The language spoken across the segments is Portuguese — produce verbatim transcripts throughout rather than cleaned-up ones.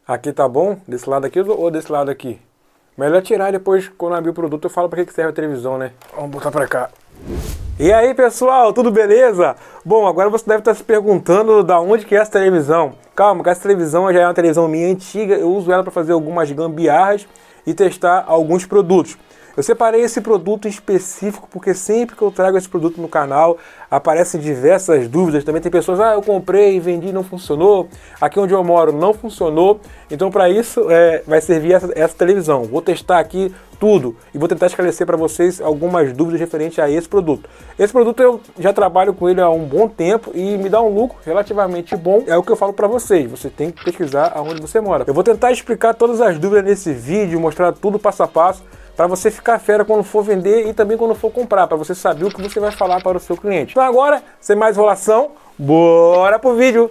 Aqui tá bom? Desse lado aqui ou desse lado aqui? Melhor tirar depois, quando abrir o produto, eu falo pra que serve a televisão, né? Vamos botar pra cá. E aí, pessoal, tudo beleza? Bom, agora você deve estar se perguntando da onde que é essa televisão. Calma, que essa televisão já é uma televisão minha antiga, eu uso ela para fazer algumas gambiarras e testar alguns produtos. Eu separei esse produto em específico porque sempre que eu trago esse produto no canal aparecem diversas dúvidas. Também tem pessoas, ah, eu comprei, vendi, não funcionou. Aqui onde eu moro não funcionou. Então para isso é, vai servir essa, essa televisão. Vou testar aqui tudo e vou tentar esclarecer para vocês algumas dúvidas referentes a esse produto. Esse produto eu já trabalho com ele há um bom tempo e me dá um lucro relativamente bom. É o que eu falo para vocês. Você tem que pesquisar aonde você mora. Eu vou tentar explicar todas as dúvidas nesse vídeo, mostrar tudo passo a passo, para você ficar fera quando for vender e também quando for comprar, para você saber o que você vai falar para o seu cliente. Então agora, sem mais enrolação, bora pro vídeo!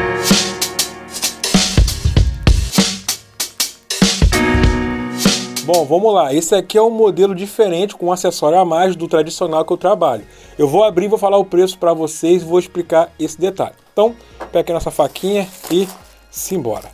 Bom, vamos lá. Esse aqui é um modelo diferente, com um acessório a mais do tradicional que eu trabalho. Eu vou abrir, vou falar o preço para vocês e vou explicar esse detalhe. Então, pega aqui nossa faquinha e simbora.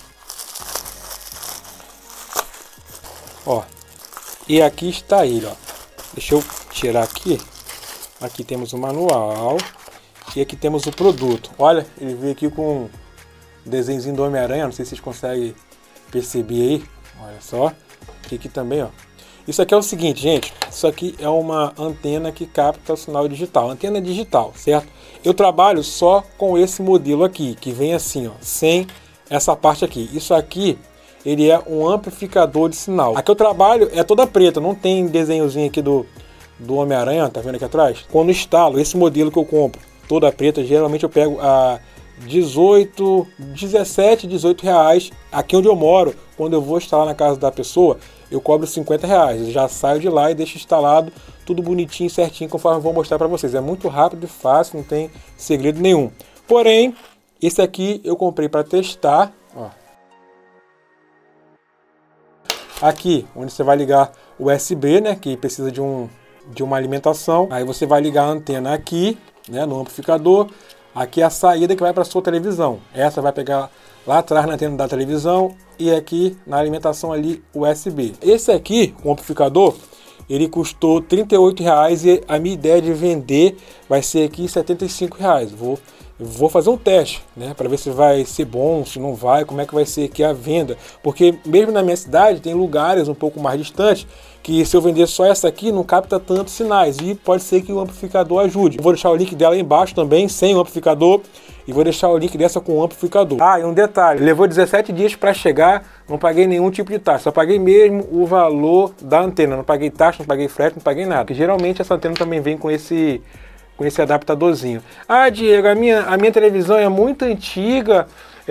Ó. E aqui está ele, ó. Deixa eu tirar aqui. Aqui temos o manual. E aqui temos o produto. Olha, ele veio aqui com um desenhozinho do Homem-Aranha. Não sei se vocês conseguem perceber aí. Olha só. E aqui também, ó. Isso aqui é o seguinte, gente. Isso aqui é uma antena que capta o sinal digital. Antena digital, certo? Eu trabalho só com esse modelo aqui, que vem assim, ó. Sem essa parte aqui. Isso aqui, ele é um amplificador de sinal. A que eu trabalho é toda preta, não tem desenhozinho aqui do, do Homem-Aranha, tá vendo aqui atrás? Quando instalo esse modelo que eu compro, toda preta, geralmente eu pego a dezoito, dezessete, dezoito reais. Aqui onde eu moro, quando eu vou instalar na casa da pessoa, eu cobro cinquenta reais. Eu já saio de lá e deixo instalado tudo bonitinho, certinho, conforme eu vou mostrar para vocês. É muito rápido e fácil, não tem segredo nenhum. Porém, esse aqui eu comprei para testar, ó. Aqui, onde você vai ligar o U S B, né, que precisa de, um, de uma alimentação. Aí você vai ligar a antena aqui, né, no amplificador. Aqui é a saída que vai para a sua televisão. Essa vai pegar lá atrás na antena da televisão e aqui na alimentação ali o U S B. Esse aqui, o amplificador, ele custou trinta e oito reais e a minha ideia de vender vai ser aqui setenta e cinco reais. Vou Vou fazer um teste, né, para ver se vai ser bom, se não vai, como é que vai ser aqui a venda. Porque mesmo na minha cidade tem lugares um pouco mais distantes que se eu vender só essa aqui não capta tantos sinais e pode ser que o amplificador ajude. Eu vou deixar o link dela aí embaixo também, sem o amplificador, e vou deixar o link dessa com o amplificador. Ah, e um detalhe, levou dezessete dias para chegar, não paguei nenhum tipo de taxa, só paguei mesmo o valor da antena, não paguei taxa, não paguei frete, não paguei nada. Porque geralmente essa antena também vem com esse com esse adaptadorzinho. Ah, Diego, a minha, a minha televisão é muito antiga,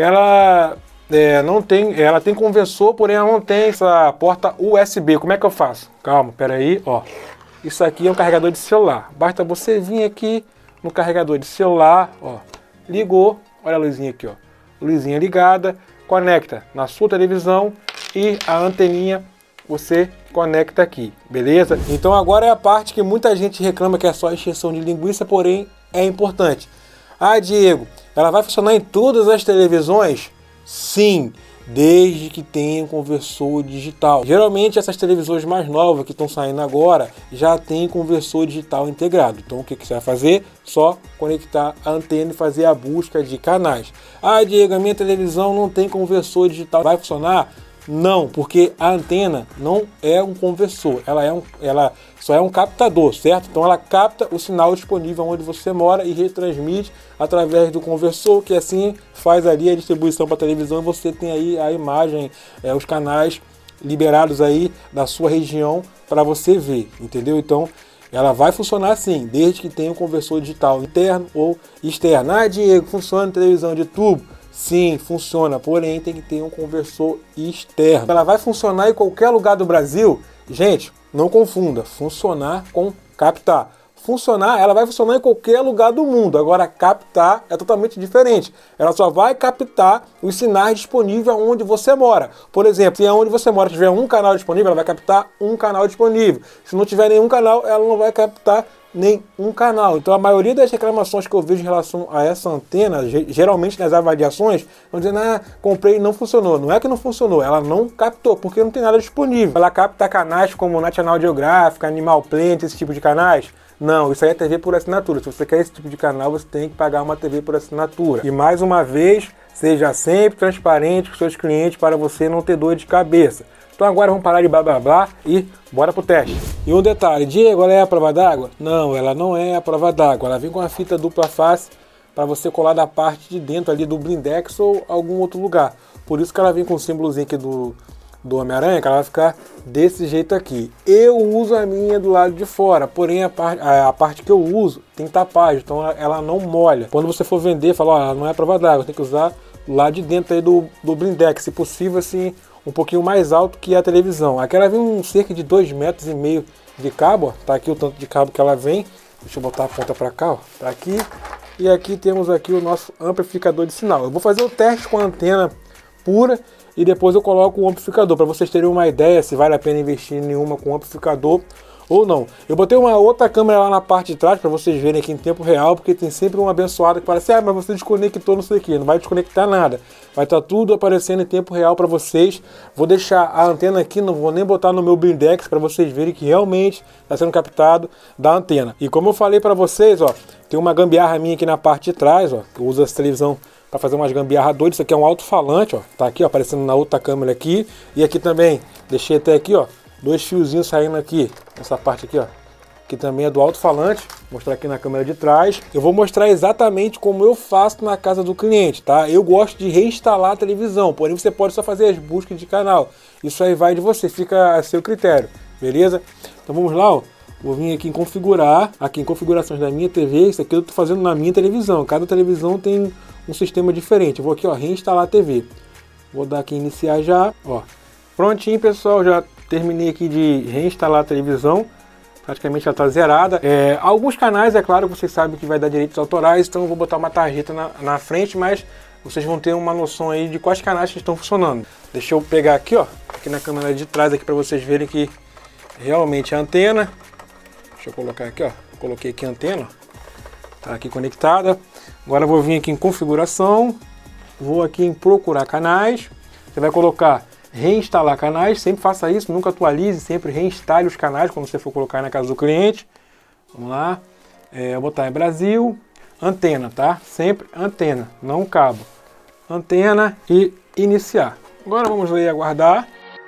ela é, não tem, ela tem conversor, porém ela não tem essa porta U S B. Como é que eu faço? Calma, pera aí, ó. Isso aqui é um carregador de celular. Basta você vir aqui no carregador de celular, ó. Ligou, olha a luzinha aqui, ó. Luzinha ligada, conecta na sua televisão e a anteninha você conecta aqui, beleza? Então agora é a parte que muita gente reclama que é só encheção de linguiça, porém é importante. Ah, Diego, ela vai funcionar em todas as televisões? Sim, desde que tenha um conversor digital. Geralmente essas televisões mais novas que estão saindo agora já tem conversor digital integrado. Então o que, que você vai fazer? Só conectar a antena e fazer a busca de canais. Ah, Diego, a minha televisão não tem conversor digital. Vai funcionar? Não, porque a antena não é um conversor, ela, é um, ela só é um captador, certo? Então ela capta o sinal disponível onde você mora e retransmite através do conversor, que assim faz ali a distribuição para a televisão e você tem aí a imagem, é, os canais liberados aí da sua região para você ver, entendeu? Então ela vai funcionar assim, desde que tenha um conversor digital interno ou externo. Ah, Diego, funciona em televisão de tubo? Sim, funciona, porém tem que ter um conversor externo. Ela vai funcionar em qualquer lugar do Brasil? Gente, não confunda, funcionar com captar. Funcionar, ela vai funcionar em qualquer lugar do mundo. Agora, captar é totalmente diferente. Ela só vai captar os sinais disponíveis onde você mora. Por exemplo, se onde você mora tiver um canal disponível, ela vai captar um canal disponível. Se não tiver nenhum canal, ela não vai captar nenhum canal. Então a maioria das reclamações que eu vejo em relação a essa antena, geralmente nas avaliações, vão dizendo, ah, comprei e não funcionou. Não é que não funcionou, ela não captou, porque não tem nada disponível. Ela capta canais como National Geographic, Animal Planet, esse tipo de canais. Não, isso aí é T V por assinatura. Se você quer esse tipo de canal, você tem que pagar uma T V por assinatura. E mais uma vez, seja sempre transparente com seus clientes para você não ter dor de cabeça. Então agora vamos parar de blá blá blá e bora pro teste. E um detalhe, Diego, ela é a prova d'água? Não, ela não é a prova d'água. Ela vem com uma fita dupla face para você colar da parte de dentro ali do blindex ou algum outro lugar. Por isso que ela vem com o símbolozinho aqui do, do Homem-Aranha, que ela vai ficar desse jeito aqui. Eu uso a minha do lado de fora, porém a, par, a, a parte que eu uso tem tapagem, então ela, ela não molha. Quando você for vender, fala, ó, ela não é a prova d'água, tem que usar lá de dentro aí do, do blindex, se possível assim, um pouquinho mais alto que a televisão. Aqui ela vem um cerca de dois metros e meio de cabo, ó. Tá aqui o tanto de cabo que ela vem. Deixa eu botar a ponta para cá, ó. Tá aqui. E aqui temos aqui o nosso amplificador de sinal. Eu vou fazer o teste com a antena pura e depois eu coloco o amplificador para vocês terem uma ideia se vale a pena investir em uma com amplificador ou não. Eu botei uma outra câmera lá na parte de trás para vocês verem aqui em tempo real, porque tem sempre uma abençoada que fala assim, ah, mas você desconectou não sei o que, não vai desconectar nada. Vai estar tudo aparecendo em tempo real para vocês. Vou deixar a antena aqui, não vou nem botar no meu blindex para vocês verem que realmente está sendo captado da antena. E como eu falei para vocês, ó, tem uma gambiarra minha aqui na parte de trás, ó, que eu uso essa televisão para fazer umas gambiarra doidas. Isso aqui é um alto-falante, ó, tá aqui ó, aparecendo na outra câmera aqui. E aqui também, deixei até aqui, ó, dois fiozinhos saindo aqui, essa parte aqui, ó, que também é do alto-falante. Vou mostrar aqui na câmera de trás. Eu vou mostrar exatamente como eu faço na casa do cliente, tá? Eu gosto de reinstalar a televisão, porém você pode só fazer as buscas de canal. Isso aí vai de você, fica a seu critério, beleza? Então vamos lá, ó. Vou vir aqui em configurar, aqui em configurações da minha T V, isso aqui eu tô fazendo na minha televisão. Cada televisão tem um sistema diferente. Eu vou aqui, ó, reinstalar a T V. Vou dar aqui em iniciar já, ó. Prontinho, pessoal, já terminei aqui de reinstalar a televisão. Praticamente já está zerada. É, alguns canais, é claro, vocês sabem que vai dar direitos autorais, então eu vou botar uma tarjeta na, na frente, mas vocês vão ter uma noção aí de quais canais que estão funcionando. Deixa eu pegar aqui, ó, aqui na câmera de trás aqui para vocês verem que realmente a antena. Deixa eu colocar aqui, ó. Coloquei aqui a antena, tá aqui conectada. Agora eu vou vir aqui em configuração, vou aqui em procurar canais. Você vai colocar reinstalar canais, sempre faça isso, nunca atualize, sempre reinstale os canais quando você for colocar na casa do cliente. Vamos lá, é, vou botar em Brasil, antena, tá? Sempre antena, não cabo. Antena e iniciar. Agora vamos aí aguardar.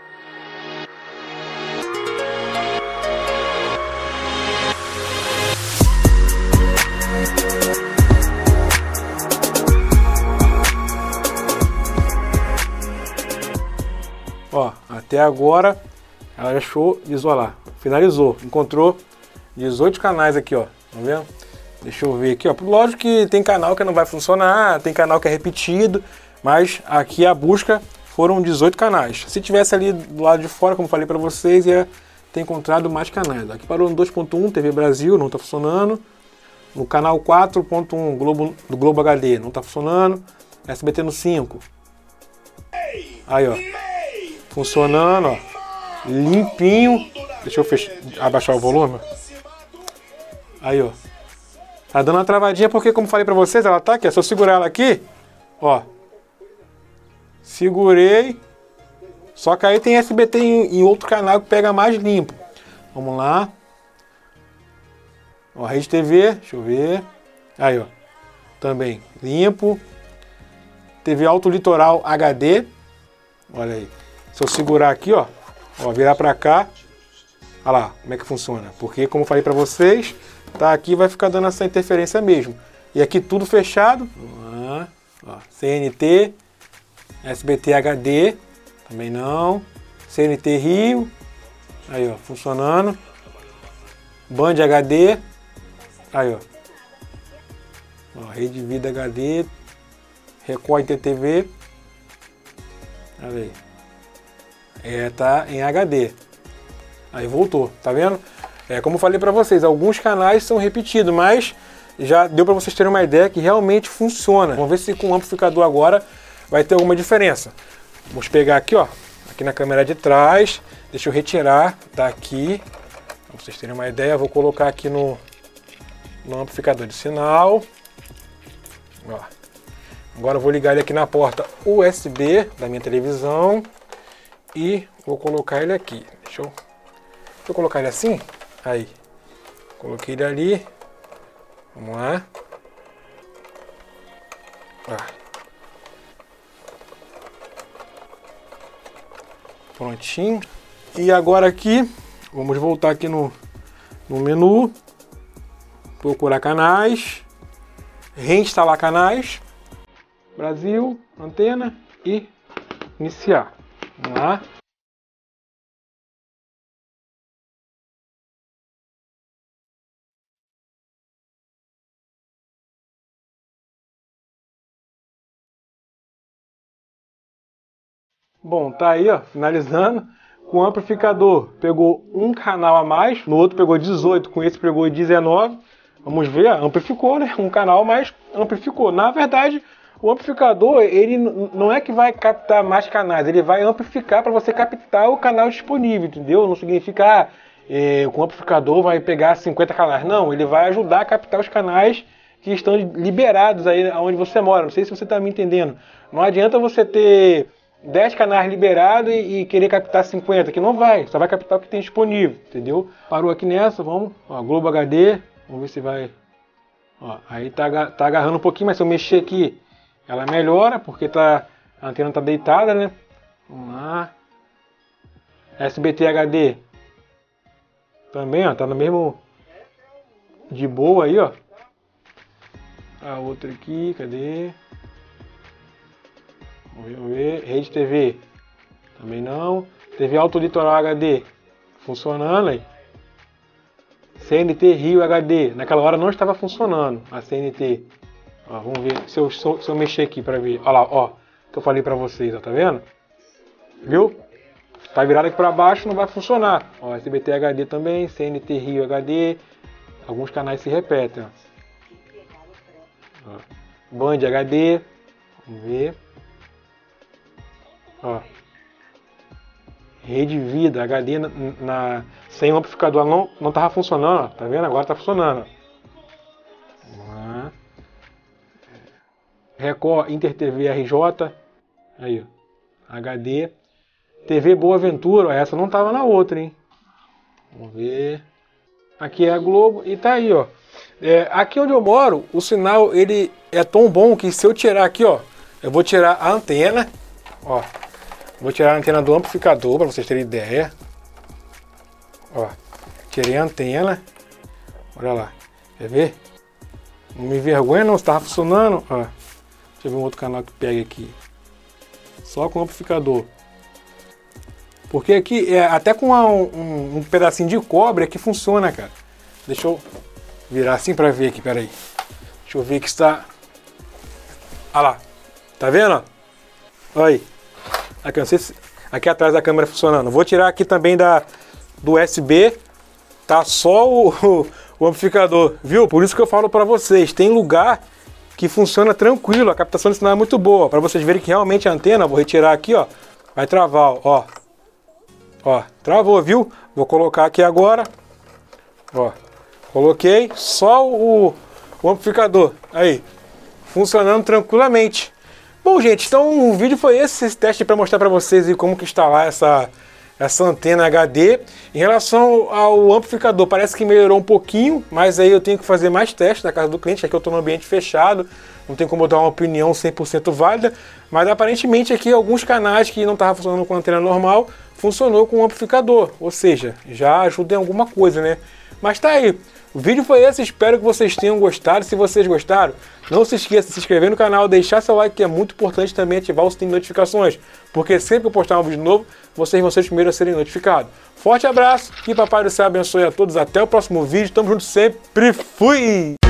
Ó, até agora ela achou de isolar, finalizou, encontrou dezoito canais aqui, ó, tá vendo? Deixa eu ver aqui, ó, lógico que tem canal que não vai funcionar, tem canal que é repetido, mas aqui a busca foram dezoito canais. Se tivesse ali do lado de fora, como falei para vocês, ia ter encontrado mais canais. Aqui parou no dois ponto um, T V Brasil, não tá funcionando. No canal quatro ponto um Globo, do Globo H D, não tá funcionando. S B T no cinco. Aí, ó. Funcionando, ó, limpinho. Deixa eu fechar, abaixar o volume. Aí, ó. Tá dando uma travadinha porque, como falei pra vocês, ela tá aqui. É só segurar ela aqui, ó. Segurei. Só que aí tem S B T em, em outro canal que pega mais limpo. Vamos lá. Ó, Rede T V, deixa eu ver. Aí, ó. Também limpo. T V Alto Litoral H D. Olha aí. Se eu segurar aqui, ó, ó, virar para cá, olha lá como é que funciona. Porque, como eu falei para vocês, tá aqui, vai ficar dando essa interferência mesmo. E aqui tudo fechado. Ah, ó, C N T, S B T H D, também não. C N T Rio, aí ó, funcionando. Band H D, aí ó. Ó, Rede Vida H D, Record T T V, olha aí. É, tá em H D. Aí voltou, tá vendo? É, como eu falei para vocês, alguns canais são repetidos, mas já deu para vocês terem uma ideia que realmente funciona. Vamos ver se com o amplificador agora vai ter alguma diferença. Vamos pegar aqui, ó, aqui na câmera de trás. Deixa eu retirar daqui, para vocês terem uma ideia. Vou colocar aqui no, no amplificador de sinal. Ó. Agora eu vou ligar ele aqui na porta U S B da minha televisão e vou colocar ele aqui. Deixa eu, deixa eu colocar ele assim. Aí. Coloquei ele ali. Vamos lá. Ó. Prontinho. E agora aqui, vamos voltar aqui no, no menu. Procurar canais. Reinstalar canais. Brasil, antena e iniciar. Vamos lá. Bom, tá aí, ó, finalizando. Com o amplificador pegou um canal a mais, no outro pegou dezoito, com esse pegou dezenove. Vamos ver, amplificou, né? Um canal, mas amplificou. Na verdade, o amplificador, ele não é que vai captar mais canais, ele vai amplificar para você captar o canal disponível, entendeu? Não significa é, que o amplificador vai pegar cinquenta canais, não, ele vai ajudar a captar os canais que estão liberados aí onde você mora. Não sei se você está me entendendo. Não adianta você ter dez canais liberados e, e querer captar cinquenta, que não vai, só vai captar o que tem disponível, entendeu? Parou aqui nessa, vamos, ó, Globo H D, vamos ver se vai, ó, aí tá, tá agarrando um pouquinho, mas se eu mexer aqui, ela melhora, porque tá, a antena tá deitada, né? Vamos lá, S B T H D, também, ó, tá no mesmo, de boa aí, ó, a outra aqui, cadê? Vamos ver, Rede T V, também não. T V Alto Litoral H D, funcionando aí. C N T Rio H D, naquela hora não estava funcionando a C N T. Ó, vamos ver se eu, se eu mexer aqui para ver. Olha lá, ó, que eu falei para vocês, ó, tá vendo? Viu? Tá virado aqui para baixo, não vai funcionar. Ó, S B T H D também, C N T Rio H D, alguns canais se repetem, ó. Ó, Band H D, vamos ver. Ó, Rede Vida H D na, na, sem o amplificador não não tava funcionando, ó, tá vendo? Agora tá funcionando. Vamos lá. Record Inter T V R J, aí, ó, H D. T V Boa Ventura, ó, essa não tava na outra, hein? Vamos ver. Aqui é a Globo e tá aí, ó. É, aqui onde eu moro, o sinal ele é tão bom que se eu tirar aqui, ó, eu vou tirar a antena, ó. Vou tirar a antena do amplificador para vocês terem ideia. Ó, tirei a antena. Olha lá. Quer ver? Não me envergonha não, se estava funcionando. Ó, deixa eu ver um outro canal que pega aqui. Só com o amplificador. Porque aqui, é, até com uma, um, um pedacinho de cobre aqui funciona, cara. Deixa eu virar assim para ver aqui, peraí. Deixa eu ver que está... Olha lá. Tá vendo? Olha aí. Aqui, não sei se, aqui atrás da câmera funcionando. Vou tirar aqui também da, do U S B. Tá só o, o, o amplificador, viu? Por isso que eu falo para vocês. Tem lugar que funciona tranquilo. A captação de sinal é muito boa. Para vocês verem que realmente a antena, vou retirar aqui, ó. Vai travar, ó. Ó, travou, viu? Vou colocar aqui agora. Ó, coloquei. Só o, o amplificador. Aí, funcionando tranquilamente. Bom, gente, então o vídeo foi esse, esse teste para mostrar para vocês e como que instalar essa, essa antena H D. Em relação ao amplificador, parece que melhorou um pouquinho, mas aí eu tenho que fazer mais testes na casa do cliente, aqui eu estou no ambiente fechado, não tem como eu dar uma opinião cem por cento válida, mas aparentemente aqui alguns canais que não estavam funcionando com a antena normal, funcionou com o amplificador, ou seja, já ajuda em alguma coisa, né? Mas tá aí. O vídeo foi esse, espero que vocês tenham gostado. Se vocês gostaram, não se esqueça de se inscrever no canal, deixar seu like, que é muito importante, também ativar o sininho de notificações, porque sempre que eu postar um vídeo novo, vocês vão ser os primeiros a serem notificados. Forte abraço, que Papai do Céu abençoe a todos, até o próximo vídeo, tamo junto sempre, fui!